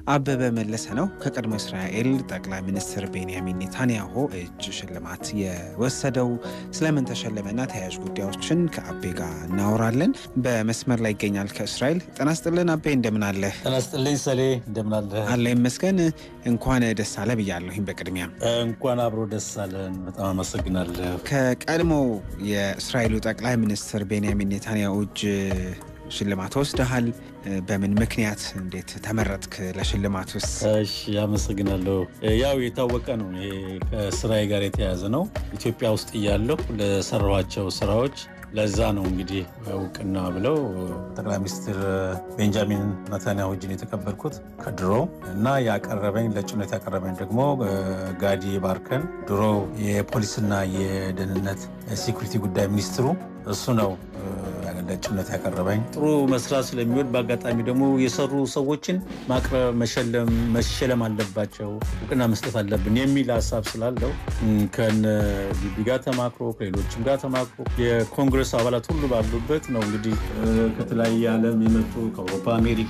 አበበ መለሰ ነው። ከቀድሞ እስራኤል ጠቅላይ ሚኒስትር ቤንያሚን ኔታንያሁ እጅ ሽልማት የወሰደው ስለምን ተሸለመና ተያያዥ ጉዳዮችን ከአቤ ጋር እናወራለን። በመስመር ላይ ይገኛል ከእስራኤል። ጤና ይስጥልን አቤ፣ እንደምን አለ? ጤና ይስጥልኝ ሰሌ፣ እንደምን አለ? አለ ይመስገን። እንኳን ደስ አለ ብያለሁኝ። በቅድሚያ እንኳን አብሮ ደስ አለን። በጣም አመሰግናለሁ። ከቀድሞ የእስራኤሉ ጠቅላይ ሚኒስትር ቤንያሚን ኔታንያሁ እጅ ሽልማት ወስደሃል። በምን ምክንያት እንዴት ተመረጥክ ለሽልማት ውስጥ? እሺ አመሰግናለሁ። ያው የታወቀ ነው፣ ይሄ ከስራዬ ጋር የተያያዘ ነው። ኢትዮጵያ ውስጥ እያለሁ ለሰራኋቸው ስራዎች ለዛ ነው እንግዲህ እውቅና ብለው ጠቅላይ ሚኒስትር ቤንጃሚን ኔታንያሁ እጅን የተቀበልኩት ከድሮ እና ያቀረበኝ ለጭነት ያቀረበኝ ደግሞ ጋዲ ባርከን ድሮ የፖሊስና የደህንነት ሴኩሪቲ ጉዳይ ሚኒስትሩ እሱ ነው ለጭነት ያቀረበኝ። ጥሩ መስራት ስለሚወድ በአጋጣሚ ደግሞ የሰሩ ሰዎችን ማቅረብ መሸለም አለባቸው፣ እውቅና መስጠት አለብን የሚል ሀሳብ ስላለው ከነ ቢቢ ጋር ተማክሮ ከሌሎችም ጋር ተማክሮ የኮንግረስ አባላት ሁሉ ባሉበት ነው እንግዲህ ከተለያየ ዓለም የመጡ ከአውሮፓ፣ አሜሪካ፣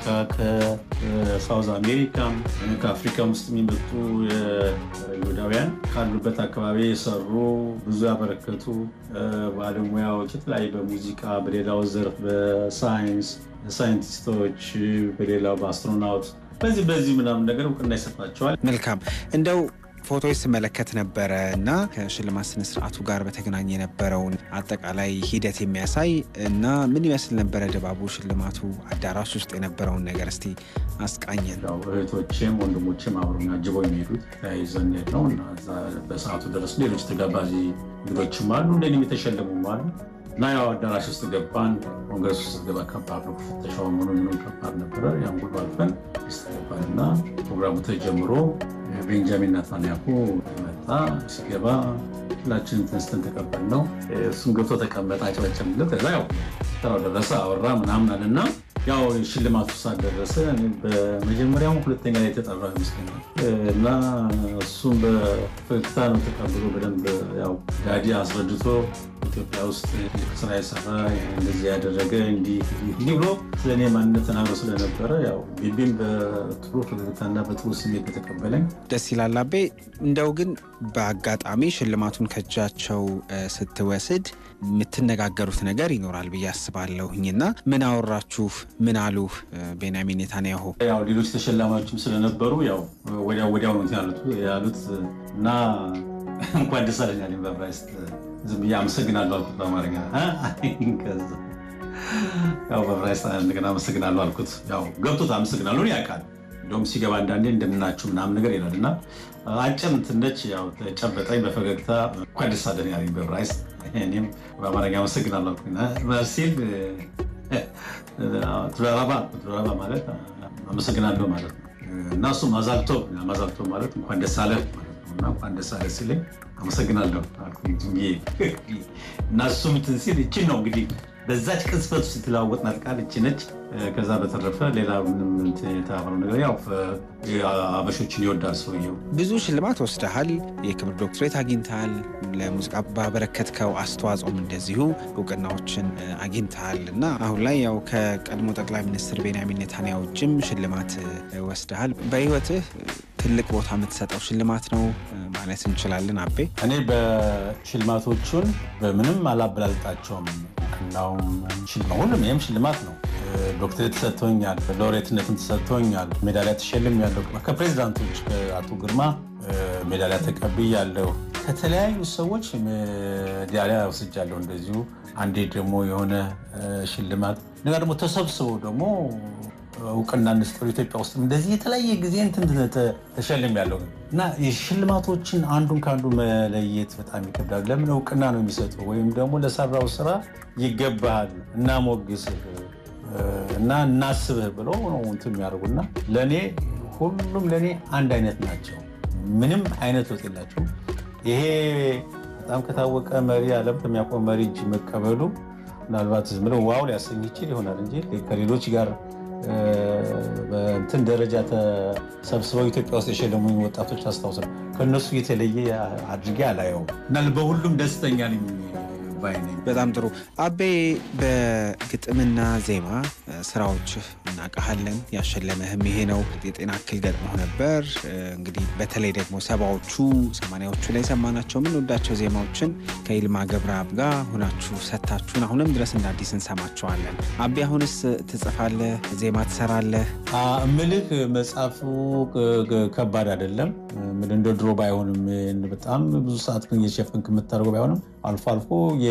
ከሳውዝ አሜሪካ፣ ከአፍሪካ ውስጥ የሚመጡ ይሁዳውያን ካሉበት አካባቢ የሰሩ ብዙ ያበረከቱ ባለሙያዎች የተለያዩ በሙዚቃ በሌላው ዘርፍ በሳይንስ ሳይንቲስቶች በሌላው በአስትሮናውት በዚህ ምናምን ነገር እውቅና ይሰጣቸዋል። መልካም። እንደው ፎቶዎች ስመለከት ነበረ እና ከሽልማት ስነስርዓቱ ጋር በተገናኘ የነበረውን አጠቃላይ ሂደት የሚያሳይ እና ምን ይመስል ነበረ ድባቡ? ሽልማቱ አዳራሽ ውስጥ የነበረውን ነገር እስቲ አስቃኘን። እህቶቼም ወንድሞቼም አብረውኝ አጅበው የሚሄዱት ተያይዘን ነው እና በሰዓቱ ድረስ ሌሎች ተጋባዥ እንግዶችም አሉ፣ እንደኔም የተሸለሙም አሉ እና ያው አዳራሽ ውስጥ ገባን። ኮንግረስ ውስጥ ገባ ከባድ ነው፣ ፍተሻው ምንም ከባድ ነበረ። ያን ሁሉ አልፈን ውስጥ ገባን እና ፕሮግራሙ ተጀምሮ ቤንጃሚን ኔታንያሁ መጣ። ሲገባ ሁላችንም ተነስተን ተቀበልነው። እሱም ገብቶ ተቀመጠ፣ አጨበጨብለት። ከዛ ያው ተራው ደረሰ፣ አወራ ምናምን አለና ያው ሽልማቱ ሰዓት ደረሰ። በመጀመሪያው ሁለተኛ ላይ የተጠራው ይመስለኛል እና እሱም በፈገግታ ነው ተቀብሎ በደንብ ያው ጋዲ አስረድቶ ኢትዮጵያ ውስጥ ስራ የሰራ እንደዚህ ያደረገ እንዲህ ብሎ ስለኔ ማንነት ተናግሮ ስለነበረ ያው ቢቢም በጥሩ ፈገግታና በጥሩ ስሜት ተቀበለኝ። ደስ ይላል አቤ። እንደው ግን በአጋጣሚ ሽልማቱን ከእጃቸው ስትወስድ የምትነጋገሩት ነገር ይኖራል ብዬ አስባለሁኝና ምን አወራችሁ? ምን አሉ ቤንያሚን ኔታንያሁ? ያው ሌሎች ተሸላሚዎችም ስለነበሩ ያው ወዲያው ነው ያሉት እና እንኳን ደስ አለኝ አለኝ በዕብራይስጥ። ዝም ብዬ አመሰግናለሁ አልኩት በአማርኛ። ከዛ ያው በዕብራይስጥ እንደገና አመሰግናለሁ አልኩት። ያው ገብቶት አመሰግናለሁ ያውቃል። እንደውም ሲገባ አንዳንዴ እንደምናችሁ ምናምን ነገር ይላልና አጭም ትንሽ ያው ተጨበጠኝ በፈገግታ እንኳን ደስ አለኝ አለኝ በዕብራይስጥ። እኔም በአማርኛ አመሰግናለሁ አልኩና ማርሴል ትራራባ ማለት አመሰግናለሁ ማለት ነው እና እሱ ማዛልቶ ማለት እንኳን ደስ አለህ ማለት ነው እና እንኳን ደስ አለህ ሲለኝ አመሰግናለሁ አልኩኝ እና እሱም እንትን ሲል እቺ ነው እንግዲህ በዛች ቅጽበት ውስጥ የተለዋወጥናት ቃል እቺ ነች። ከዛ በተረፈ ሌላ ምንም የተባለው ነገር ያው አበሾችን ይወዳል ሰውየው። ብዙ ሽልማት ወስደሃል፣ የክብር ዶክትሬት አግኝተሃል፣ ለሙዚቃ ባበረከትከው አስተዋጽኦም እንደዚሁ እውቅናዎችን አግኝተሃል እና አሁን ላይ ያው ከቀድሞ ጠቅላይ ሚኒስትር ቤንያሚን ኔታንያሁ እጅም ሽልማት ወስደሃል። በህይወትህ ትልቅ ቦታ የምትሰጠው ሽልማት ነው ማለት እንችላለን አቤ? እኔ በሽልማቶቹን በምንም አላበላልጣቸውም። ሁሉም ይህም ሽልማት ነው። ዶክትሬት ተሰጥቶኛል፣ ሎሬትነትም ተሰጥቶኛል፣ ሜዳሊያ ተሸልሜያለሁ። ከፕሬዚዳንቶች ከአቶ ግርማ ሜዳሊያ ተቀብያለሁ። ከተለያዩ ሰዎች ሜዳሊያ ወስጃለሁ እንደዚሁ። አንዴ ደግሞ የሆነ ሽልማት እና ደግሞ ተሰብስበው ደግሞ እውቅና እንስጠው ኢትዮጵያ ውስጥ እንደዚህ የተለያየ ጊዜ ተሸልሜያለሁ እና የሽልማቶችን አንዱን ከአንዱ መለየት በጣም ይከብዳል። ለምን እውቅና ነው የሚሰጠው ወይም ደግሞ ለሰራው ስራ ይገባሃል እናሞግስህ እና እናስብህ ብለው ነው እንትን የሚያደርጉና ለእኔ ሁሉም ለእኔ አንድ አይነት ናቸው። ምንም አይነት ወጥ የላቸው። ይሄ በጣም ከታወቀ መሪ ዓለም ከሚያውቀው መሪ እጅ መቀበሉ ምናልባት ዝም ብለው ዋው ሊያሰኝ ይችል ይሆናል እንጂ ከሌሎች ጋር በእንትን ደረጃ ተሰብስበው ኢትዮጵያ ውስጥ የሸለሙኝ ወጣቶች አስታውሳለሁ። ከነሱ የተለየ አድርጌ አላየውም እና በሁሉም ደስተኛ ነኝ። ባይ ነኝ። በጣም ጥሩ አቤ። በግጥምና ዜማ ስራዎች እናውቃለን። ያሸለመህም ይሄ ነው። የጤና እክል ገጥሞ ነበር። እንግዲህ በተለይ ደግሞ 70ዎቹ 80ዎቹ ላይ ሰማናቸው የምንወዳቸው ዜማዎችን ከይልማ ገብረአብ ጋር ሆናችሁ ሰታችሁን አሁንም ድረስ እንደ አዲስ እንሰማቸዋለን። አቤ አሁንስ ትጽፋለህ? ዜማ ትሰራለህ? እምልህ መጻፉ ከባድ አይደለም። ምን እንደ ድሮ ባይሆንም በጣም ብዙ ሰዓት ግን እየሸፈንክ የምታደርገው ባይሆንም አልፎ አልፎ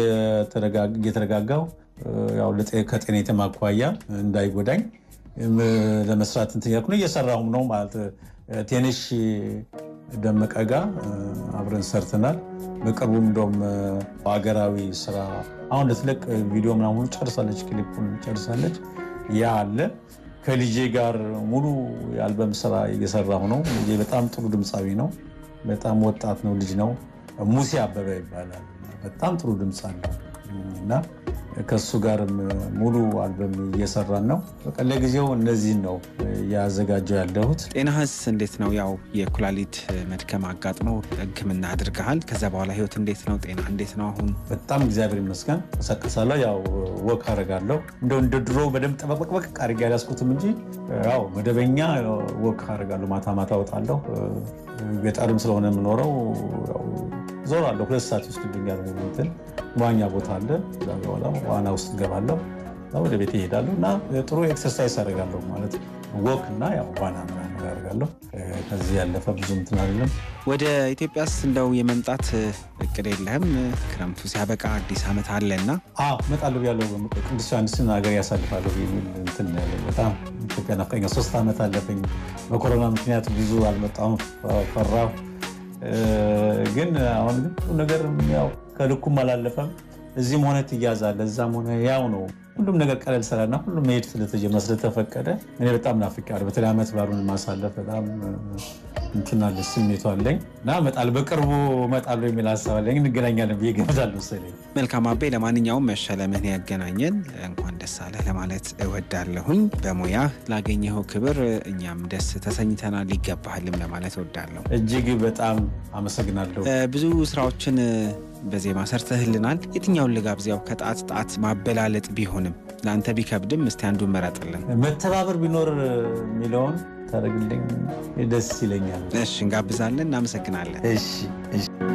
እየተረጋጋው ያው ከጤና የተማኳያ እንዳይጎዳኝ ለመስራት እንትን ያልኩ ነው እየሰራሁም ነው ማለት። ቴንሽ ደመቀ ጋር አብረን ሰርተናል። በቅርቡም እንደውም ሀገራዊ ስራ አሁን ለትልቅ ቪዲዮ ምናምን ጨርሳለች፣ ክሊፑን ጨርሳለች። ያ አለ። ከልጄ ጋር ሙሉ የአልበም ስራ እየሰራሁ ነው። ልጄ በጣም ጥሩ ድምፃዊ ነው። በጣም ወጣት ነው፣ ልጅ ነው። ሙሴ አበበ ይባላል። በጣም ጥሩ ድምፅ አለው እና ከሱ ጋር ሙሉ አልበም እየሰራን ነው። በቃ ለጊዜው እነዚህን ነው ያዘጋጀው ያለሁት። ጤናህስ እንዴት ነው? ያው የኩላሊት መድከም አጋጥመው ሕክምና አድርገሃል። ከዛ በኋላ ህይወት እንዴት ነው? ጤና እንዴት ነው አሁን? በጣም እግዚአብሔር ይመስገን። ተሰቅሳለሁ፣ ያው ወክ አደርጋለሁ። እንደ ድሮ በደንብ ጠበቅበቅ አድርጌ ያላስኩትም እንጂ ያው መደበኛ ወክ አደርጋለሁ። ማታ ማታ ወጣለሁ። ገጠርም ስለሆነ የምኖረው ዞራለሁ። 2 ሰዓት ይወስድብኛል። እንትን ዋኛ ቦታ አለ፣ እዛ በኋላ ዋና ውስጥ ገባለሁ፣ ወደ ቤት እሄዳለሁ እና ጥሩ ኤክሰርሳይዝ አደርጋለሁ ማለት ወክ እና ያው ዋና ምናምን አደርጋለሁ። ከዚህ ያለፈ ብዙ እንትን አይደለም። ወደ ኢትዮጵያስ እንደው የመምጣት እቅድ የለህም? ክረምቱ ሲያበቃ አዲስ ዓመት አለና እመጣለሁ ያለው ቅዱስ ዮሐንስን ሀገር ያሳልፋለሁ የሚል እንትን ያለኝ። በጣም ኢትዮጵያ ናፍቀኛል። 3 ዓመት አለፈኝ። በኮሮና ምክንያት ብዙ አልመጣሁም፣ ፈራሁ። ግን አሁን ግን ነገር ያው ከልኩም አላለፈም። እዚህም ሆነ ትያዛለ፣ እዛም ሆነ ያው ነው። ሁሉም ነገር ቀለል ሰራና ሁሉም መሄድ ስለተጀመረ ስለተፈቀደ እኔ በጣም ናፍቄያለሁ። በተለይ ዓመት በዓሉን ማሳለፍ በጣም እንትናለ ስሜቱ አለኝ እና እመጣለሁ፣ በቅርቡ እመጣለሁ የሚል ሀሳብ አለኝ። እንገናኛለን ብዬ እገምታለሁ መሰለኝ። መልካም አቤ፣ ለማንኛውም መሸለምህን ያገናኘን እንኳን ደስ አለህ ለማለት እወዳለሁኝ። በሙያ ላገኘኸው ክብር እኛም ደስ ተሰኝተናል፣ ይገባሃልም ለማለት እወዳለሁ። እጅግ በጣም አመሰግናለሁ። ብዙ ስራዎችን በዜማ ሰርተህልናል። የትኛውን ልጋብዝ? ያው ከጣት ጣት ማበላለጥ ቢሆንም ለአንተ ቢከብድም እስቲ አንዱን መረጥልን። መተባበር ቢኖር የሚለውን ታደርግልኝ ደስ ይለኛል። እሺ፣ እንጋብዛለን። እናመሰግናለን። እሺ።